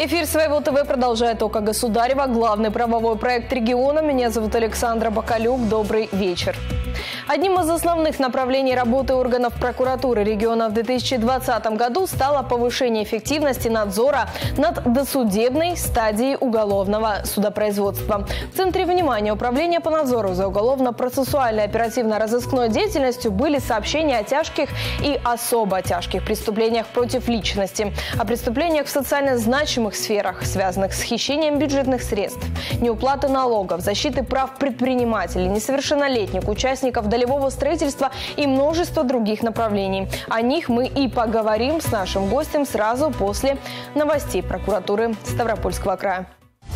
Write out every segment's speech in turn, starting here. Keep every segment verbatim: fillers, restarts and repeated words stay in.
Эфир своего ТВ продолжает ОКО Государева, главный правовой проект региона. Меня зовут Александра Бакалюк. Добрый вечер. Одним из основных направлений работы органов прокуратуры региона в две тысячи двадцатом году стало повышение эффективности надзора над досудебной стадией уголовного судопроизводства. В центре внимания Управления по надзору за уголовно-процессуальной оперативно-розыскной деятельностью были сообщения о тяжких и особо тяжких преступлениях против личности, о преступлениях в социально значимых сферах, связанных с хищением бюджетных средств, неуплаты налогов, защиты прав предпринимателей, несовершеннолетних, участников долевого строительства и множество других направлений. О них мы и поговорим с нашим гостем сразу после новостей прокуратуры Ставропольского края.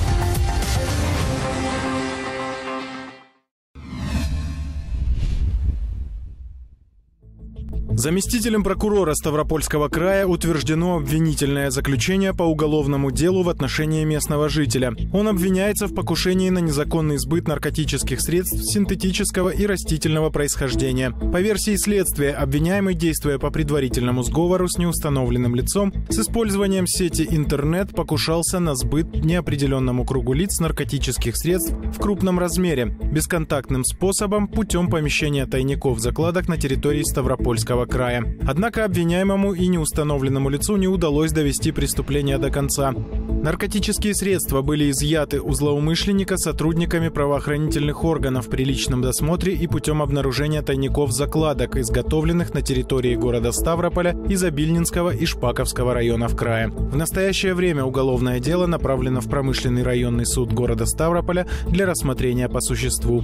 Заместителем прокурора Ставропольского края утверждено обвинительное заключение по уголовному делу в отношении местного жителя. Он обвиняется в покушении на незаконный сбыт наркотических средств синтетического и растительного происхождения. По версии следствия, обвиняемый, действуя по предварительному сговору с неустановленным лицом, с использованием сети интернет покушался на сбыт неопределенному кругу лиц наркотических средств в крупном размере, бесконтактным способом, путем помещения тайников закладок на территории Ставропольского края. Однако обвиняемому и неустановленному лицу не удалось довести преступление до конца. Наркотические средства были изъяты у злоумышленника сотрудниками правоохранительных органов при личном досмотре и путем обнаружения тайников закладок, изготовленных на территории города Ставрополя и Забильнинского и Шпаковского районов края. В настоящее время уголовное дело направлено в промышленный районный суд города Ставрополя для рассмотрения по существу.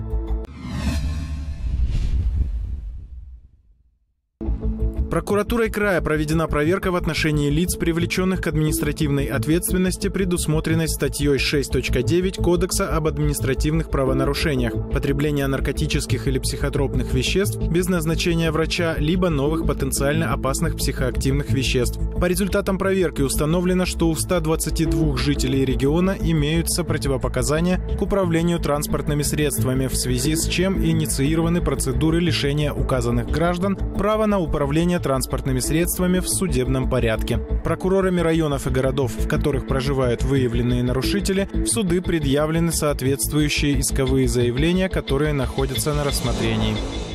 Прокуратурой края проведена проверка в отношении лиц, привлеченных к административной ответственности, предусмотренной статьей шесть точка девять Кодекса об административных правонарушениях: потребление наркотических или психотропных веществ без назначения врача, либо новых потенциально опасных психоактивных веществ. По результатам проверки установлено, что у ста двадцати двух жителей региона имеются противопоказания к управлению транспортными средствами, в связи с чем инициированы процедуры лишения указанных граждан права на управление транспортными средствами в судебном порядке. Прокурорами районов и городов, в которых проживают выявленные нарушители, в суды предъявлены соответствующие исковые заявления, которые находятся на рассмотрении.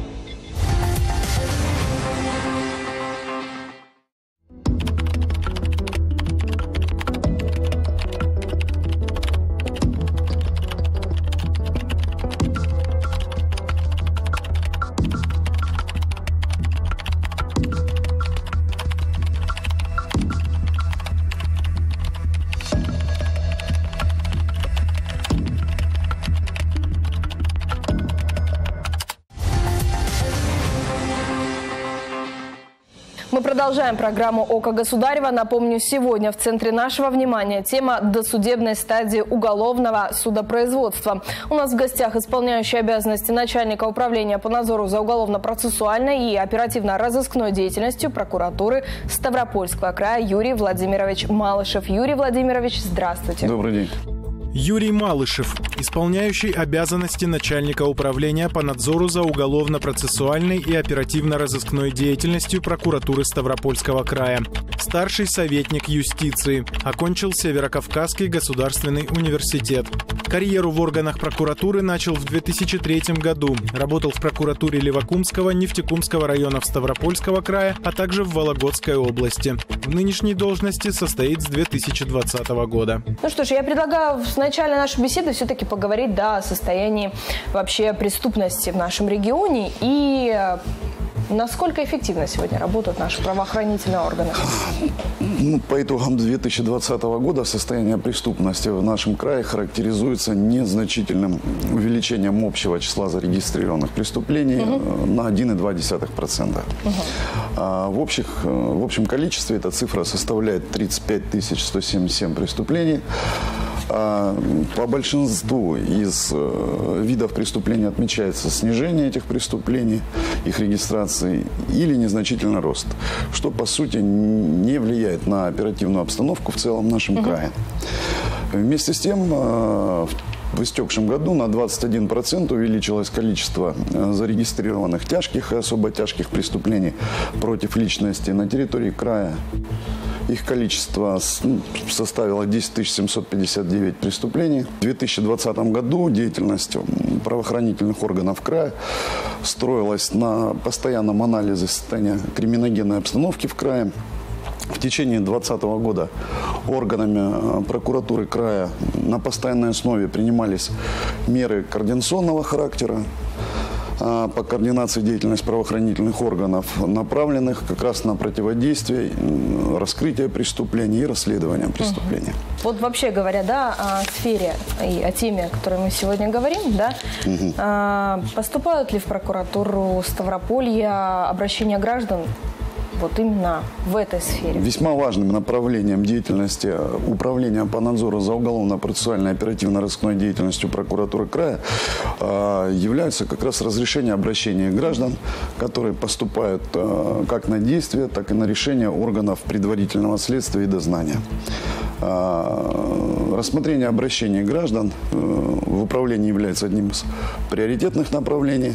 Мы продолжаем программу ОКО Государева. Напомню, сегодня в центре нашего внимания тема досудебной стадии уголовного судопроизводства. У нас в гостях исполняющий обязанности начальника управления по надзору за уголовно-процессуальной и оперативно-розыскной деятельностью прокуратуры Ставропольского края Юрий Владимирович Малышев. Юрий Владимирович, здравствуйте. Добрый день. Юрий Малышев, исполняющий обязанности начальника управления по надзору за уголовно-процессуальной и оперативно-розыскной деятельностью прокуратуры Ставропольского края. Старший советник юстиции. Окончил Северокавказский государственный университет. Карьеру в органах прокуратуры начал в две тысячи третьем году. Работал в прокуратуре Левокумского, Нефтекумского районов Ставропольского края, а также в Вологодской области. В нынешней должности состоит с две тысячи двадцатого года. Ну что ж, я предлагаю в начале нашей беседы все-таки поговорить, да, о состоянии вообще преступности в нашем регионе и насколько эффективно сегодня работают наши правоохранительные органы. Ну, по итогам две тысячи двадцатого года состояние преступности в нашем крае характеризуется незначительным увеличением общего числа зарегистрированных преступлений угу. на один целых две десятых процента. Угу. А в, общих, в общем количестве эта цифра составляет тридцать пять тысяч сто семьдесят семь преступлений. По большинству из видов преступлений отмечается снижение этих преступлений, их регистрации или незначительный рост, что по сути не влияет на оперативную обстановку в целом в нашем угу. крае. Вместе с тем, в истекшем году на двадцать один процент увеличилось количество зарегистрированных тяжких и особо тяжких преступлений против личности на территории края. Их количество составило десять тысяч семьсот пятьдесят девять преступлений. В две тысячи двадцатом году деятельность правоохранительных органов края строилась на постоянном анализе состояния криминогенной обстановки в крае. В течение две тысячи двадцатого года органами прокуратуры края на постоянной основе принимались меры координационного характера по координации деятельности правоохранительных органов, направленных как раз на противодействие, раскрытие преступлений и расследование преступлений. Угу. Вот вообще говоря, да, о сфере и о теме, о которой мы сегодня говорим, да, угу. а, поступают ли в прокуратуру Ставрополья обращения граждан вот именно в этой сфере? Весьма важным направлением деятельности Управления по надзору за уголовно-процессуальной оперативно-розыскной деятельностью прокуратуры края э, является как раз разрешение обращений граждан, которые поступают э, как на действия, так и на решение органов предварительного следствия и дознания. Э, рассмотрение обращений граждан э, в управлении является одним из приоритетных направлений.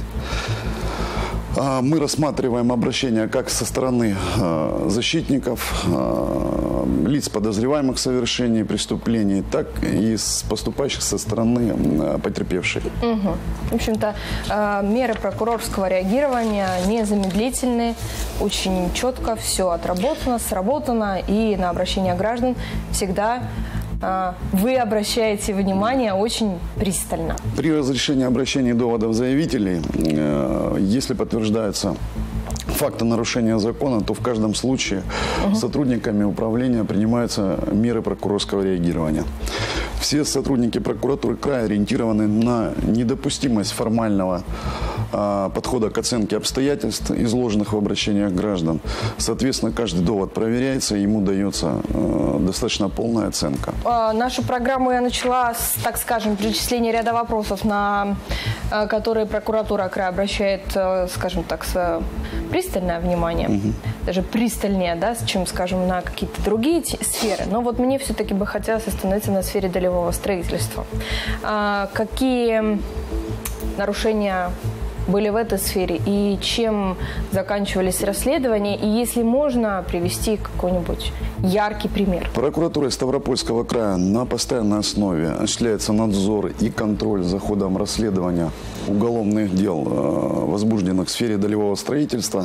Мы рассматриваем обращения как со стороны э, защитников, э, лиц, подозреваемых в совершении преступлений, так и с поступающих со стороны э, потерпевших. Угу. В общем-то, э, меры прокурорского реагирования незамедлительны, очень четко все отработано, сработано, и на обращение граждан всегда вы обращаете внимание очень пристально. При разрешении обращений доводов заявителей, если подтверждаются факты нарушения закона, то в каждом случае угу. сотрудниками управления принимаются меры прокурорского реагирования. Все сотрудники прокуратуры края ориентированы на недопустимость формального а, подхода к оценке обстоятельств, изложенных в обращениях граждан. Соответственно, каждый довод проверяется, и ему дается а, достаточно полная оценка. А, нашу программу я начала с, так скажем, перечисления ряда вопросов, на а, которые прокуратура края обращает, а, скажем так, с, пристальное внимание. Угу. Даже пристальнее, да, чем, скажем, на какие-то другие сферы. Но вот мне все-таки бы хотелось остановиться на сфере долевого строительства. А, какие нарушения были в этой сфере и чем заканчивались расследования? И если можно, привести какой-нибудь яркий пример. Прокуратурой Ставропольского края на постоянной основе осуществляется надзор и контроль за ходом расследования уголовных дел, возбужденных в сфере долевого строительства.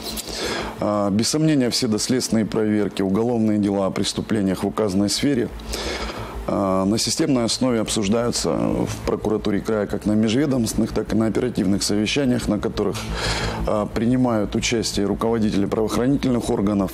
Без сомнения, все доследственные проверки, уголовные дела о преступлениях в указанной сфере на системной основе обсуждаются в прокуратуре края как на межведомственных, так и на оперативных совещаниях, на которых принимают участие руководители правоохранительных органов,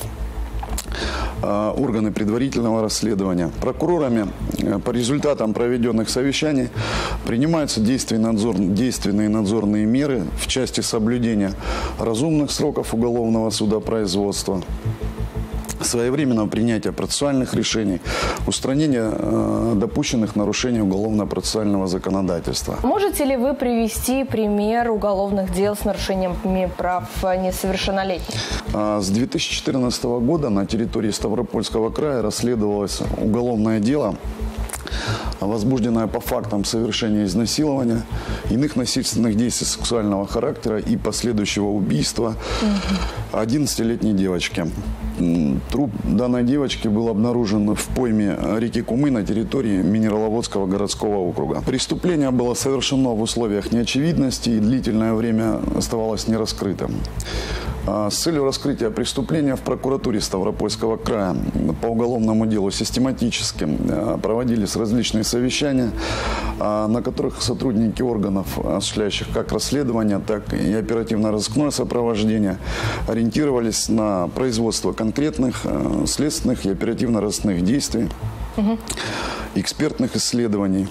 органы предварительного расследования. Прокурорами по результатам проведенных совещаний принимаются действенные, надзор, действенные надзорные меры в части соблюдения разумных сроков уголовного судопроизводства, своевременного принятия процессуальных решений, устранения э, допущенных нарушений уголовно-процессуального законодательства. Можете ли вы привести пример уголовных дел с нарушениями прав несовершеннолетних? С две тысячи четырнадцатого года на территории Ставропольского края расследовалось уголовное дело, возбужденная по фактам совершения изнасилования, иных насильственных действий сексуального характера и последующего убийства одиннадцатилетней девочки. Труп данной девочки был обнаружен в пойме реки Кумы на территории Минераловодского городского округа. Преступление было совершено в условиях неочевидности и длительное время оставалось нераскрытым. С целью раскрытия преступления в прокуратуре Ставропольского края по уголовному делу систематически проводились различные совещания, на которых сотрудники органов, осуществляющих как расследование, так и оперативно-розыскное сопровождение, ориентировались на производство конкретных следственных и оперативно-розыскных действий, угу. экспертных исследований.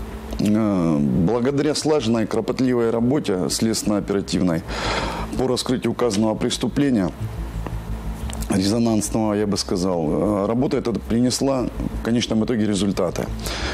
Благодаря слаженной, кропотливой работе следственно-оперативной по раскрытию указанного преступления, резонансного, я бы сказал, работа эта принесла в конечном итоге результаты.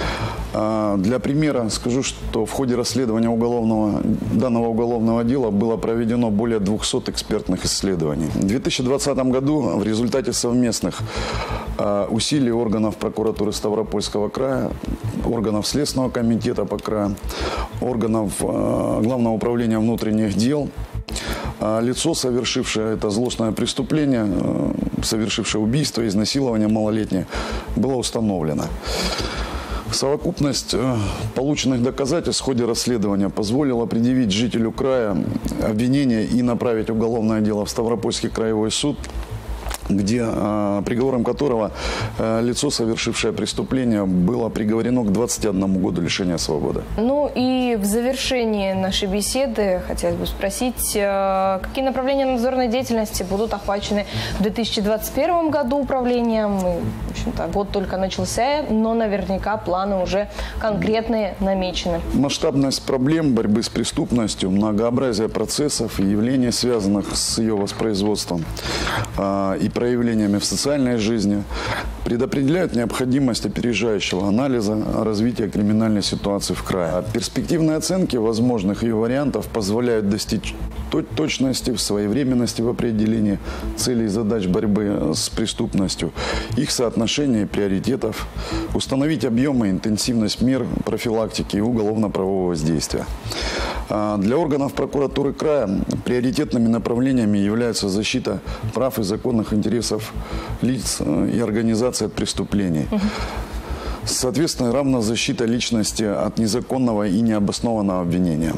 Для примера скажу, что в ходе расследования уголовного, данного уголовного дела было проведено более двухсот экспертных исследований. В две тысячи двадцатом году в результате совместных усилий органов прокуратуры Ставропольского края, органов Следственного комитета по краю, органов Главного управления внутренних дел А лицо, совершившее это злостное преступление, совершившее убийство, изнасилование малолетней, было установлено. Совокупность полученных доказательств в ходе расследования позволила предъявить жителю края обвинение и направить уголовное дело в Ставропольский краевой суд, где э, приговором которого э, лицо, совершившее преступление, было приговорено к двадцати одному году лишения свободы. Ну и в завершении нашей беседы хотелось бы спросить, э, какие направления надзорной деятельности будут охвачены в две тысячи двадцать первом году управлением? И, в общем-то, год только начался, но наверняка планы уже конкретные намечены. Масштабность проблем борьбы с преступностью, многообразие процессов и явлений, связанных с ее воспроизводством э, и проявлениями в социальной жизни, предопределяют необходимость опережающего анализа развития криминальной ситуации в крае. Перспективные оценки возможных ее вариантов позволяют достичь точности, своевременности в определении целей и задач борьбы с преступностью, их соотношения и приоритетов, установить объемы и интенсивность мер профилактики и уголовно-правового воздействия. Для органов прокуратуры края приоритетными направлениями являются защита прав и законных интересов лиц и организаций от преступлений. Соответственно, равна защита личности от незаконного и необоснованного обвинения.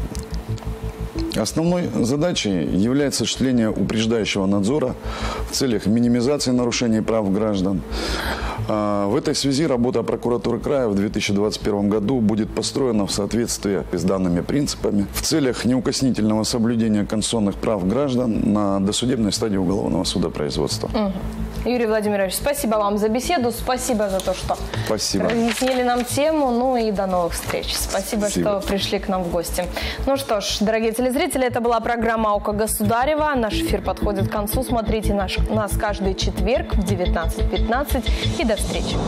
Основной задачей является осуществление упреждающего надзора в целях минимизации нарушений прав граждан. В этой связи работа прокуратуры края в две тысячи двадцать первом году будет построена в соответствии с данными принципами в целях неукоснительного соблюдения конституционных прав граждан на досудебной стадии уголовного судопроизводства. Угу. Юрий Владимирович, спасибо вам за беседу, спасибо за то, что спасибо. разъяснили нам тему, ну и до новых встреч. Спасибо, спасибо, что пришли к нам в гости. Ну что ж, дорогие телезрители, это была программа «Око Государева». Наш эфир подходит к концу. Смотрите наш, нас каждый четверг в девятнадцать пятнадцать и до встречи.